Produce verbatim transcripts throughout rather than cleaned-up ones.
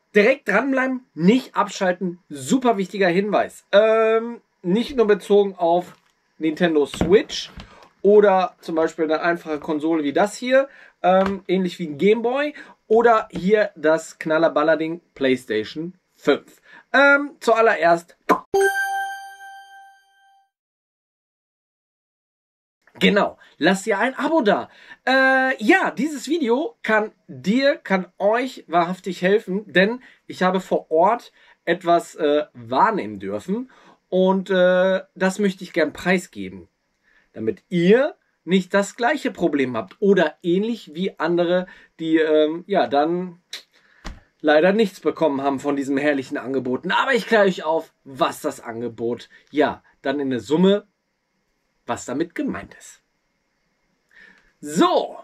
direkt dranbleiben, nicht abschalten. Super wichtiger Hinweis. Ähm, nicht nur bezogen auf Nintendo Switch oder zum Beispiel eine einfache Konsole wie das hier, ähm, ähnlich wie ein Game Boy, oder hier das Knallerballerding PlayStation fünf. Ähm, zuallererst genau, lass dir ein Abo da. Äh, ja, dieses Video kann dir, kann euch wahrhaftig helfen, denn ich habe vor Ort etwas äh, wahrnehmen dürfen und äh, das möchte ich gern preisgeben, damit ihr nicht das gleiche Problem habt oder ähnlich wie andere, die ähm, ja dann leider nichts bekommen haben von diesem herrlichen Angeboten. Aber ich kläre euch auf, was das Angebot, ja, dann in der Summe, was damit gemeint ist. So.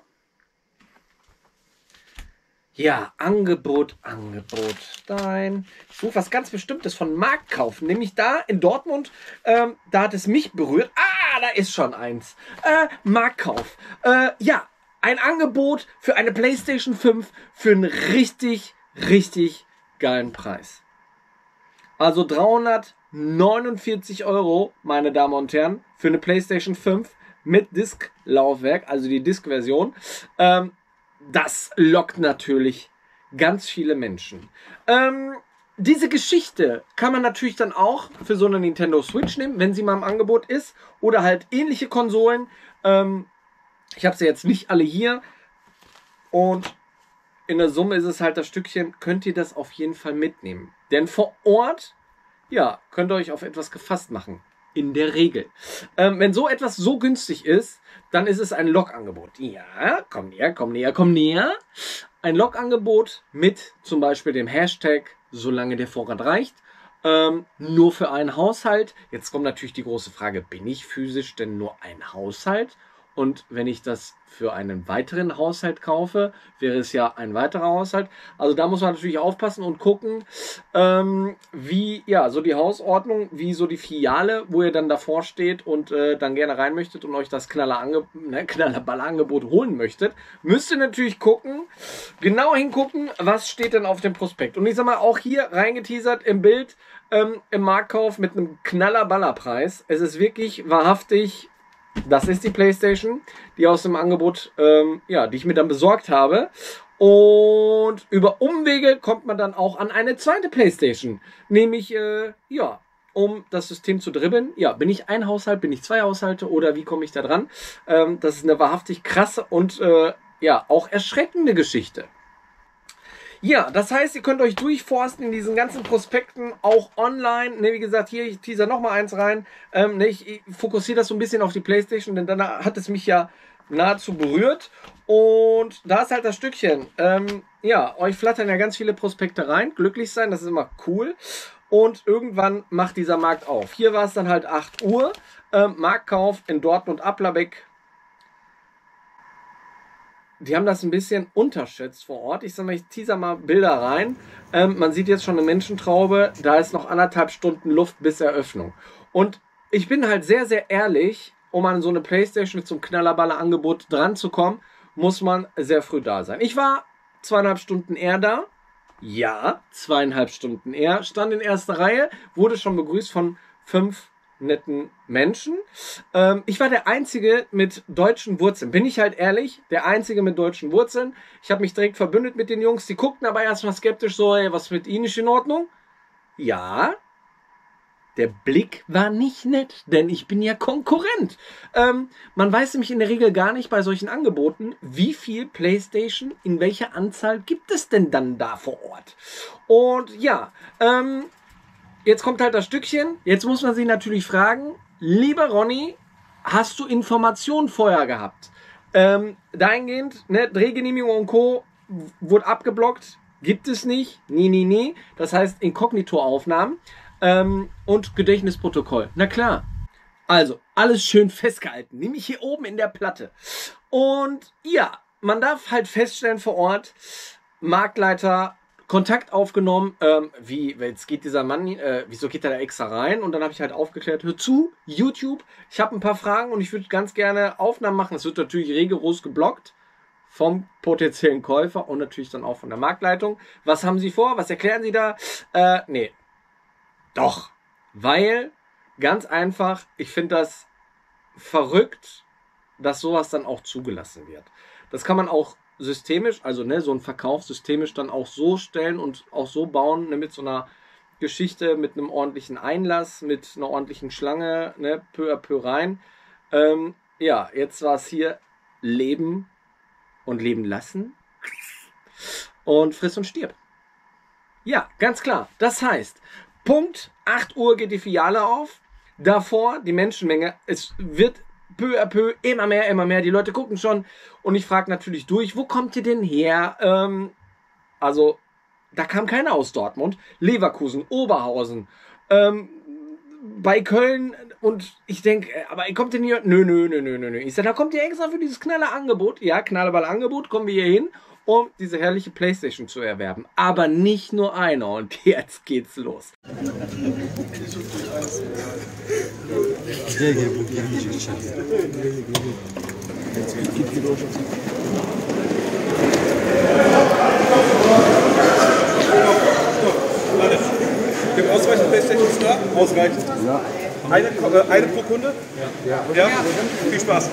Ja, Angebot, Angebot. Nein. Ich suche was ganz Bestimmtes von Markt kaufen. Nämlich da in Dortmund, ähm, da hat es mich berührt. Ah, da ist schon eins. Äh, Marktkauf. Äh, ja, ein Angebot für eine PlayStation fünf für einen richtig, richtig geilen Preis. Also dreihundertneunundvierzig Euro, meine Damen und Herren, für eine PlayStation fünf mit Disc-Laufwerk, also die Disc-Version. Ähm, das lockt natürlich ganz viele Menschen. Ähm, diese Geschichte kann man natürlich dann auch für so eine Nintendo Switch nehmen, wenn sie mal im Angebot ist. Oder halt ähnliche Konsolen. Ähm, ich habe sie jetzt nicht alle hier. Und in der Summe ist es halt das Stückchen, könnt ihr das auf jeden Fall mitnehmen. Denn vor Ort, ja, könnt ihr euch auf etwas gefasst machen. In der Regel. Ähm, wenn so etwas so günstig ist, dann ist es ein Log-Angebot. Ja, komm näher, komm näher, komm näher. Ein Log-Angebot mit zum Beispiel dem Hashtag, solange der Vorrat reicht. Ähm, nur für einen Haushalt. Jetzt kommt natürlich die große Frage, bin ich physisch denn nur ein Haushalt? Und wenn ich das für einen weiteren Haushalt kaufe, wäre es ja ein weiterer Haushalt. Also da muss man natürlich aufpassen und gucken, ähm, wie, ja, so die Hausordnung, wie so die Filiale, wo ihr dann davor steht und äh, dann gerne rein möchtet und euch das Knaller ne, Knallerballangebot holen möchtet, müsst ihr natürlich gucken, genau hingucken, was steht denn auf dem Prospekt. Und ich sag mal, auch hier reingeteasert im Bild, ähm, im Marktkauf mit einem Knallerballerpreis. Es ist wirklich wahrhaftig. Das ist die PlayStation, die aus dem Angebot, ähm, ja, die ich mir dann besorgt habe. Und über Umwege kommt man dann auch an eine zweite PlayStation. Nämlich, äh, ja, um das System zu dribbeln. Ja, bin ich ein Haushalt, bin ich zwei Haushalte oder wie komme ich da dran? Ähm, das ist eine wahrhaftig krasse und, äh, ja, auch erschreckende Geschichte. Ja, das heißt, ihr könnt euch durchforsten in diesen ganzen Prospekten, auch online. Ne, wie gesagt, hier, ich teaser noch mal eins rein. Ähm, ne, ich, ich fokussiere das so ein bisschen auf die PlayStation, denn dann hat es mich ja nahezu berührt. Und da ist halt das Stückchen. Ähm, ja, euch flattern ja ganz viele Prospekte rein. Glücklich sein, das ist immer cool. Und irgendwann macht dieser Markt auf. Hier war es dann halt acht Uhr. Ähm, Marktkauf in Dortmund-Applerbeck. Die haben das ein bisschen unterschätzt vor Ort. Ich sag mal, ich teaser mal Bilder rein. Ähm, man sieht jetzt schon eine Menschentraube. Da ist noch anderthalb Stunden Luft bis Eröffnung. Und ich bin halt sehr, sehr ehrlich, um an so eine PlayStation mit so einem Knallerballer-Angebot dran zu kommen, muss man sehr früh da sein. Ich war zweieinhalb Stunden eher da. Ja, zweieinhalb Stunden eher. Stand in erster Reihe, wurde schon begrüßt von fünf netten Menschen. Ähm, ich war der Einzige mit deutschen Wurzeln. Bin ich halt ehrlich, der Einzige mit deutschen Wurzeln. Ich habe mich direkt verbündet mit den Jungs. Die guckten aber erstmal skeptisch so, ey, was mit ihnen ist in Ordnung? Ja, der Blick war nicht nett, denn ich bin ja Konkurrent. Ähm, man weiß nämlich in der Regel gar nicht bei solchen Angeboten, wie viel PlayStation, in welcher Anzahl gibt es denn dann da vor Ort. Und ja, ähm, jetzt kommt halt das Stückchen. Jetzt muss man sich natürlich fragen, lieber Ronny, hast du Informationen vorher gehabt? Ähm, dahingehend, ne, Drehgenehmigung und Co. wurde abgeblockt. Gibt es nicht. Nee, nee, nee. Das heißt Inkognito-Aufnahmen ähm, und Gedächtnisprotokoll. Na klar. Also, alles schön festgehalten. Nämlich hier oben in der Platte. Und ja, man darf halt feststellen vor Ort, Marktleiter Kontakt aufgenommen, ähm, wie, jetzt geht dieser Mann, äh, wieso geht er da extra rein? Und dann habe ich halt aufgeklärt, hör zu, YouTube, ich habe ein paar Fragen und ich würde ganz gerne Aufnahmen machen. Es wird natürlich rigoros geblockt vom potenziellen Käufer und natürlich dann auch von der Marktleitung. Was haben sie vor? Was erklären sie da? Äh, nee. Doch. Weil, ganz einfach, ich finde das verrückt, dass sowas dann auch zugelassen wird. Das kann man auch systemisch, also ne, so ein Verkauf systemisch dann auch so stellen und auch so bauen, ne, mit so einer Geschichte, mit einem ordentlichen Einlass, mit einer ordentlichen Schlange, ne, peu à peu rein. Ähm, ja, jetzt war es hier Leben und Leben lassen und friss und stirb. Ja, ganz klar. Das heißt, Punkt acht Uhr geht die Filiale auf. Davor die Menschenmenge. Es wird peu à peu immer mehr, immer mehr. Die Leute gucken schon. Und ich frage natürlich durch, wo kommt ihr denn her? Ähm, also, da kam keiner aus Dortmund. Leverkusen, Oberhausen, ähm, bei Köln. Und ich denke, aber kommt ihr hier? Nö, nö, nö, nö, nö. Ich sage, da kommt ihr extra für dieses knalle Angebot. Ja, Knalleball-Angebot, kommen wir hier hin, um diese herrliche Playstation zu erwerben. Aber nicht nur einer. Und jetzt geht's los. Gibt ausreichend Playstations da? Ausreichend? Ja. Eine, äh, eine pro Kunde? Ja. Ja. Ja? Viel Spaß.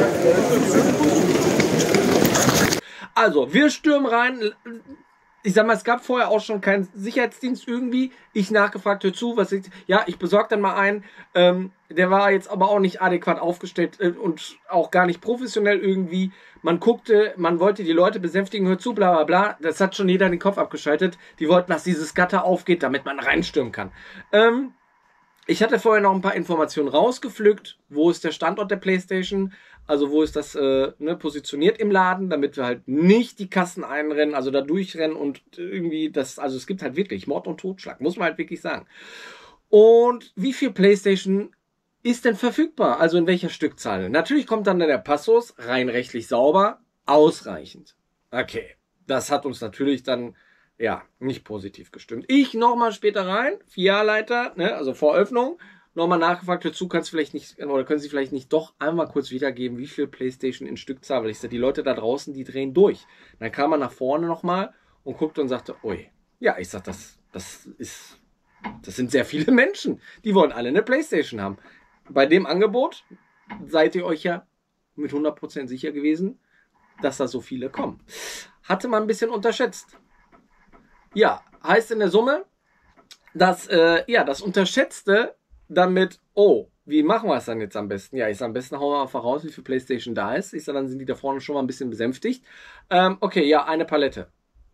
Also, wir stürmen rein. Ich sag mal, es gab vorher auch schon keinen Sicherheitsdienst irgendwie. Ich nachgefragt, hör zu, was ich, ja, ich besorge dann mal einen. Ähm, der war jetzt aber auch nicht adäquat aufgestellt äh, und auch gar nicht professionell irgendwie. Man guckte, man wollte die Leute besänftigen, hör zu, bla bla bla. Das hat schon jeder den Kopf abgeschaltet. Die wollten, dass dieses Gatter aufgeht, damit man reinstürmen kann. Ähm, ich hatte vorher noch ein paar Informationen rausgepflückt. Wo ist der Standort der Playstation? Also wo ist das äh, ne, positioniert im Laden, damit wir halt nicht die Kassen einrennen, also da durchrennen und irgendwie das, also es gibt halt wirklich Mord und Totschlag, muss man halt wirklich sagen. Und wie viel Playstation ist denn verfügbar? Also in welcher Stückzahl? Natürlich kommt dann der Passus, rein rechtlich sauber, ausreichend. Okay, das hat uns natürlich dann, ja, nicht positiv gestimmt. Ich nochmal später rein, Filialleiter, ne, also vor Öffnung, nochmal nachgefragt, dazu kannst du vielleicht nicht, oder können Sie vielleicht nicht doch einmal kurz wiedergeben, wie viel Playstation in Stückzahl, weil ich sage, die Leute da draußen, die drehen durch. Dann kam er nach vorne nochmal und guckte und sagte, ui, ja, ich sag, das, das ist, das sind sehr viele Menschen, die wollen alle eine Playstation haben. Bei dem Angebot seid ihr euch ja mit hundert Prozent sicher gewesen, dass da so viele kommen. Hatte man ein bisschen unterschätzt. Ja, heißt in der Summe, dass, äh, ja, das Unterschätzte damit, oh, wie machen wir es dann jetzt am besten? Ja, ich sage, am besten hauen wir einfach raus, wie viel Playstation da ist. Ich sage, dann sind die da vorne schon mal ein bisschen besänftigt. Ähm, okay, ja, eine Palette.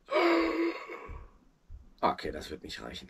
Okay, das wird nicht reichen.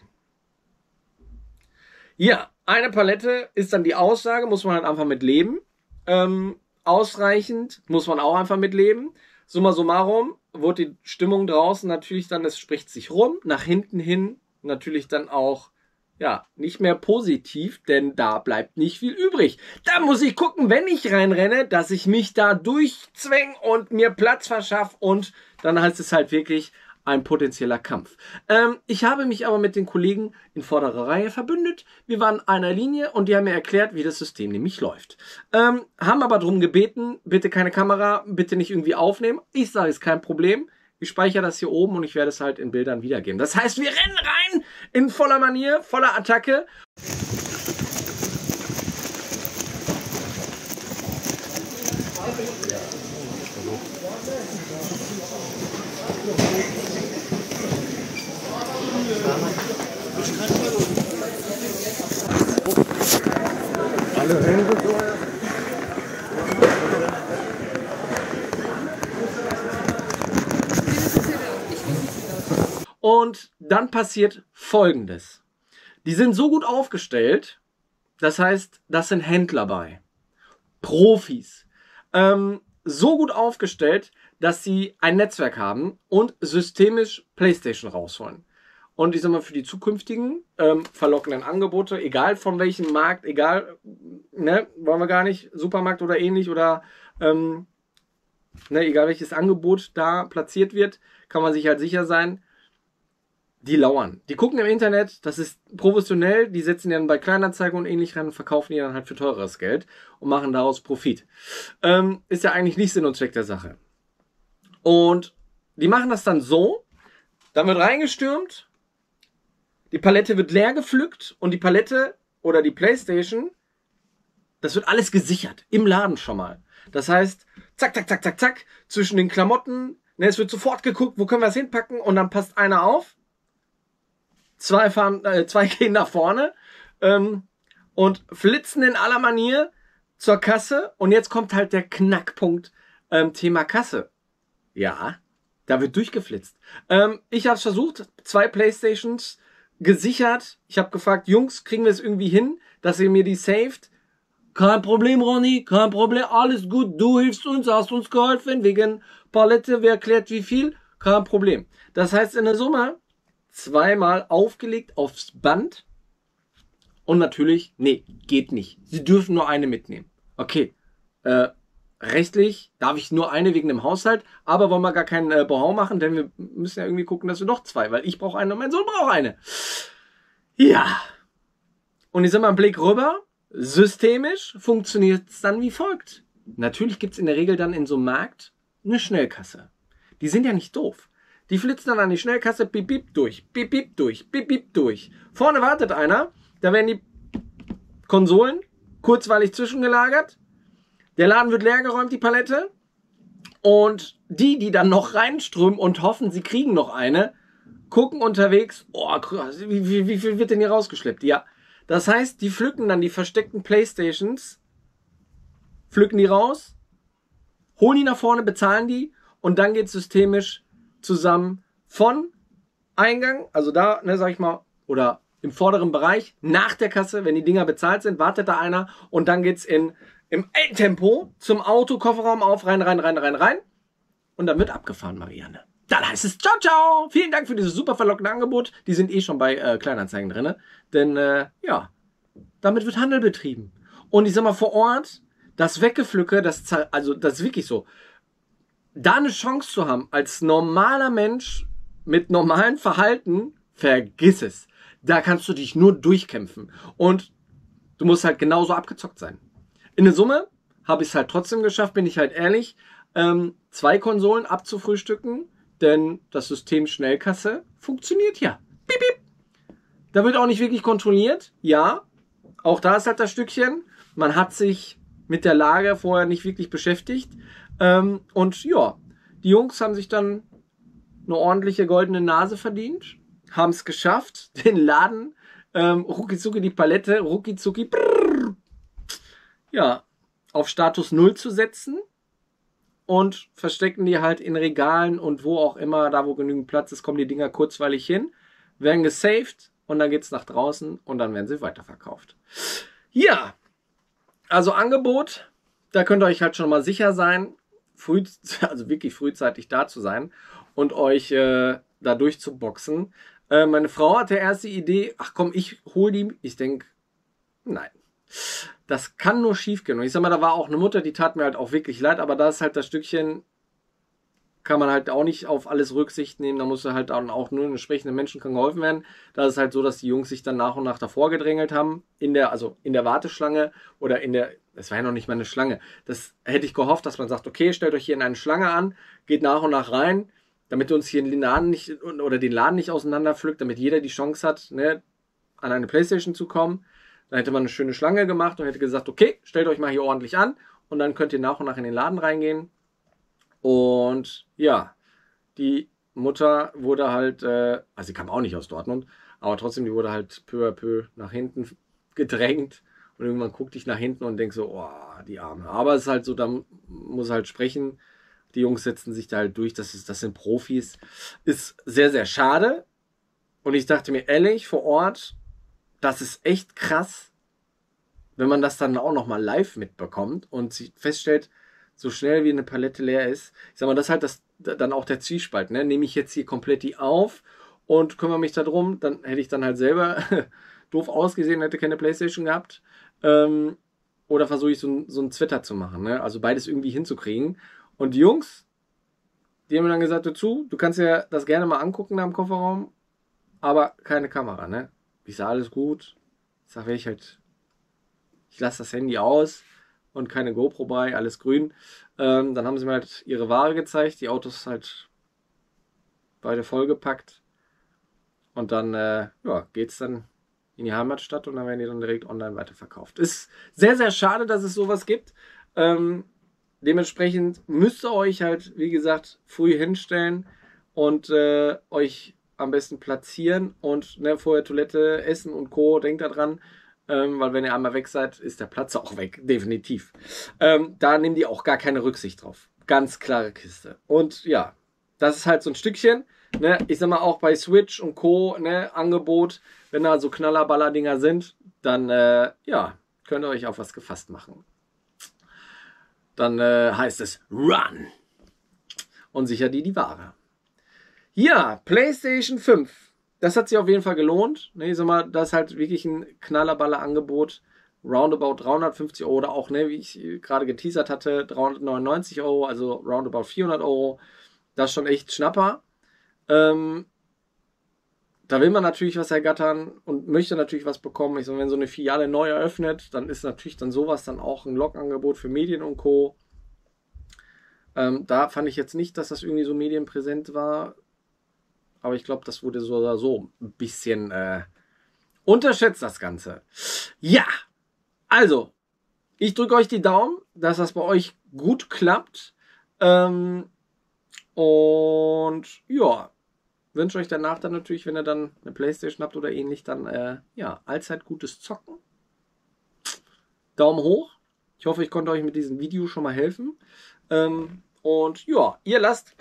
Ja, eine Palette ist dann die Aussage, muss man halt einfach mit leben. Ähm, ausreichend muss man auch einfach mit leben. Summa summarum wurde die Stimmung draußen natürlich dann, es spricht sich rum, nach hinten hin natürlich dann auch, ja, nicht mehr positiv, denn da bleibt nicht viel übrig. Da muss ich gucken, wenn ich reinrenne, dass ich mich da durchzwänge und mir Platz verschaffe und dann heißt es halt wirklich ein potenzieller Kampf. Ähm, ich habe mich aber mit den Kollegen in vorderer Reihe verbündet. Wir waren einer Linie und die haben mir erklärt, wie das System nämlich läuft. Ähm, haben aber darum gebeten, bitte keine Kamera, bitte nicht irgendwie aufnehmen. Ich sage, ist kein Problem. Ich speichere das hier oben und ich werde es halt in Bildern wiedergeben. Das heißt, wir rennen rein in voller Manier, voller Attacke. Alle Hände vorher. Und dann passiert Folgendes. Die sind so gut aufgestellt, das heißt, das sind Händler bei, Profis, ähm, so gut aufgestellt, dass sie ein Netzwerk haben und systemisch Playstation rausholen. Und ich sag mal, für die zukünftigen ähm, verlockenden Angebote, egal von welchem Markt, egal, ne, wollen wir gar nicht, Supermarkt oder ähnlich oder ähm, ne, egal welches Angebot da platziert wird, kann man sich halt sicher sein, die lauern. Die gucken im Internet, das ist professionell, die setzen die dann bei Kleinanzeigen und ähnlich rein und verkaufen die dann halt für teureres Geld und machen daraus Profit. Ähm, ist ja eigentlich nicht Sinn und Zweck der Sache. Und die machen das dann so, dann wird reingestürmt, die Palette wird leer gepflückt und die Palette oder die Playstation, das wird alles gesichert, im Laden schon mal. Das heißt, zack, zack, zack, zack, zack, zwischen den Klamotten, ne, es wird sofort geguckt, wo können wir es hinpacken und dann passt einer auf, zwei, fahren, äh, zwei gehen nach vorne ähm, und flitzen in aller Manier zur Kasse und jetzt kommt halt der Knackpunkt, ähm, Thema Kasse. Ja, da wird durchgeflitzt. Ähm, ich habe es versucht, zwei Playstations gesichert. Ich habe gefragt, Jungs, kriegen wir es irgendwie hin, dass ihr mir die saved? Kein Problem, Ronny, kein Problem, alles gut, du hilfst uns, hast uns geholfen, wegen Palette, wer erklärt wie viel? Kein Problem. Das heißt in der Summe zweimal aufgelegt aufs Band und natürlich, nee, geht nicht. Sie dürfen nur eine mitnehmen. Okay, äh, rechtlich darf ich nur eine wegen dem Haushalt, aber wollen wir gar keinen äh, Bohau machen, denn wir müssen ja irgendwie gucken, dass wir doch zwei, weil ich brauche eine und mein Sohn braucht eine. Ja. Und ich sag mal einen Blick rüber. Systemisch funktioniert es dann wie folgt. Natürlich gibt es in der Regel dann in so einem Markt eine Schnellkasse. Die sind ja nicht doof. Die flitzen dann an die Schnellkasse, bip, bip, durch, bip, bip, durch, bip, bip, durch. Vorne wartet einer, da werden die Konsolen kurzweilig zwischengelagert. Der Laden wird leergeräumt, die Palette. Und die, die dann noch reinströmen und hoffen, sie kriegen noch eine, gucken unterwegs, oh, wie, wie, wie viel wird denn hier rausgeschleppt? Ja, das heißt, die pflücken dann die versteckten Playstations, pflücken die raus, holen die nach vorne, bezahlen die und dann geht es systemisch zusammen von Eingang, also da, ne, sag ich mal, oder im vorderen Bereich, nach der Kasse, wenn die Dinger bezahlt sind, wartet da einer und dann geht's in im Eiltempo zum Auto, Kofferraum auf, rein, rein, rein, rein, rein und dann wird abgefahren, Marianne. Dann heißt es ciao, ciao. Vielen Dank für dieses super verlockende Angebot. Die sind eh schon bei äh, Kleinanzeigen drin. Denn, äh, ja, damit wird Handel betrieben. Und ich sag mal, vor Ort, das Weggepflücke, das, also, das ist wirklich so. Da eine Chance zu haben, als normaler Mensch mit normalem Verhalten, vergiss es. Da kannst du dich nur durchkämpfen. Und du musst halt genauso abgezockt sein. In der Summe habe ich es halt trotzdem geschafft, bin ich halt ehrlich, ähm, zwei Konsolen abzufrühstücken. Denn das System Schnellkasse funktioniert ja. Piep, piep. Da wird auch nicht wirklich kontrolliert. Ja, auch da ist halt das Stückchen. Man hat sich mit der Lage vorher nicht wirklich beschäftigt. Ähm, und ja, die Jungs haben sich dann eine ordentliche goldene Nase verdient. Haben es geschafft, den Laden, ähm, rucki die Palette, rucki brrr, ja, auf Status null zu setzen. Und verstecken die halt in Regalen und wo auch immer, da wo genügend Platz ist, kommen die Dinger kurzweilig hin, werden gesaved und dann geht's nach draußen und dann werden sie weiterverkauft. Ja, also Angebot, da könnt ihr euch halt schon mal sicher sein, früh, also wirklich frühzeitig da zu sein und euch äh, da durchzuboxen. Äh, meine Frau hatte erst die Idee, ach komm, ich hol die, ich denke, nein. Das kann nur schief gehen. Und ich sag mal, da war auch eine Mutter, die tat mir halt auch wirklich leid, aber da ist halt das Stückchen, kann man halt auch nicht auf alles Rücksicht nehmen. Da muss halt auch nur entsprechenden Menschen kann geholfen werden. Da ist es halt so, dass die Jungs sich dann nach und nach davor gedrängelt haben, in der, also in der Warteschlange oder in der, das war ja noch nicht mal eine Schlange. Das hätte ich gehofft, dass man sagt, okay, stellt euch hier in eine Schlange an, geht nach und nach rein, damit uns hier den Laden nicht, oder den Laden nicht auseinanderpflückt, damit jeder die Chance hat, ne, an eine Playstation zu kommen. Dann hätte man eine schöne Schlange gemacht und hätte gesagt, okay, stellt euch mal hier ordentlich an und dann könnt ihr nach und nach in den Laden reingehen. Und ja, die Mutter wurde halt, äh, also sie kam auch nicht aus Dortmund, aber trotzdem, die wurde halt peu à peu nach hinten gedrängt und irgendwann guckte ich nach hinten und denke so, oh, die Arme. Aber es ist halt so, da muss halt sprechen. Die Jungs setzen sich da halt durch, das, ist, das sind Profis. Ist sehr, sehr schade. Und ich dachte mir ehrlich, vor Ort, das ist echt krass, wenn man das dann auch nochmal live mitbekommt und feststellt, so schnell wie eine Palette leer ist. Ich sag mal, das ist halt das, dann auch der Zwiespalt. Ne? Nehme ich jetzt hier komplett die auf und kümmere mich darum, dann hätte ich dann halt selber doof ausgesehen, hätte keine Playstation gehabt. Ähm, oder versuche ich so, so einen Twitter zu machen. Ne? Also beides irgendwie hinzukriegen. Und die Jungs, die haben mir dann gesagt, dazu, du kannst ja das gerne mal angucken da im Kofferraum, aber keine Kamera. Ne? Ich sage, alles gut. Ich sage, ich halt, ich lasse das Handy aus und keine GoPro bei, alles grün. Ähm, dann haben sie mir halt ihre Ware gezeigt, die Autos halt beide vollgepackt. Und dann äh, ja, geht es dann in die Heimatstadt und dann werden die dann direkt online weiterverkauft. Ist sehr, sehr schade, dass es sowas gibt. Ähm, dementsprechend müsst ihr euch halt, wie gesagt, früh hinstellen und äh, euch am besten platzieren und ne, vorher Toilette, Essen und Co. Denkt da dran, ähm, weil wenn ihr einmal weg seid, ist der Platz auch weg, definitiv. Ähm, da nehmen die auch gar keine Rücksicht drauf. Ganz klare Kiste. Und ja, das ist halt so ein Stückchen. Ne, ich sag mal auch bei Switch und Co. Ne, Angebot, wenn da so Knallerballer-Dinger sind, dann äh, ja, könnt ihr euch auf was gefasst machen. Dann äh, heißt es Run und sicher die die Ware. Ja, PlayStation fünf. Das hat sich auf jeden Fall gelohnt. Ne, ich sag mal, das ist halt wirklich ein Knallerballer-Angebot. Roundabout dreihundertfünfzig Euro oder auch, ne, wie ich gerade geteasert hatte, dreihundertneunundneunzig Euro, also roundabout vierhundert Euro. Das ist schon echt Schnapper. Ähm, da will man natürlich was ergattern und möchte natürlich was bekommen. Ich sag, wenn so eine Filiale neu eröffnet, dann ist natürlich dann sowas dann auch ein Logangebot für Medien und Co. Ähm, da fand ich jetzt nicht, dass das irgendwie so medienpräsent war. Aber ich glaube, das wurde so oder so ein bisschen äh, unterschätzt, das Ganze. Ja, also, ich drücke euch die Daumen, dass das bei euch gut klappt. Ähm, und ja, wünsche euch danach dann natürlich, wenn ihr dann eine Playstation habt oder ähnlich, dann äh, ja, allzeit gutes Zocken. Daumen hoch. Ich hoffe, ich konnte euch mit diesem Video schon mal helfen. Ähm, und ja, ihr lasst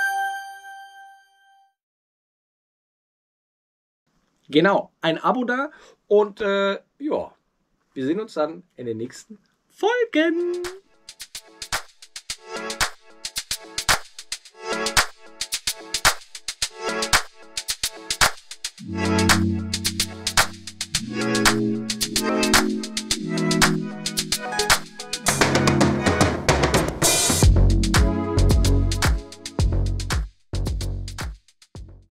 genau ein Abo da. Und äh, ja, wir sehen uns dann in den nächsten Folgen.